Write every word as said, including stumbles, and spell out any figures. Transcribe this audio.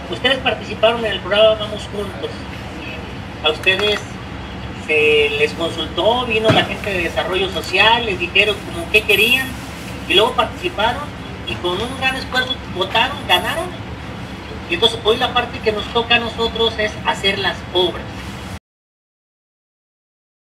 Ustedes participaron en el programa Vamos Juntos. A ustedes se les consultó, vino la gente de desarrollo social, les dijeron como qué querían y luego participaron y con un gran esfuerzo votaron, ganaron. Y entonces hoy la parte que nos toca a nosotros es hacer las obras.